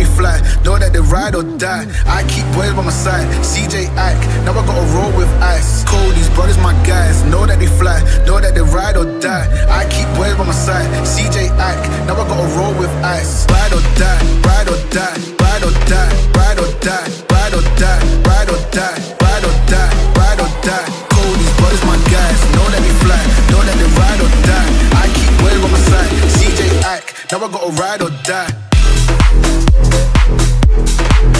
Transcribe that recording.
they fly, know that they ride or die. I keep boys by my side, CJ Ike, now I gotta roll with ice. Cody's brothers, my guys, know that they fly, know that they ride or die. I keep boys by my side, CJ Ike, now I gotta roll with ice. Ride or die, ride or die, ride or die, ride or die, ride or die, ride or die, ride or die, ride or die. Cody's brothers, my guys, know that they fly, know that they ride or die. I keep boys by my side, CJ Ike, now I gotta ride or die.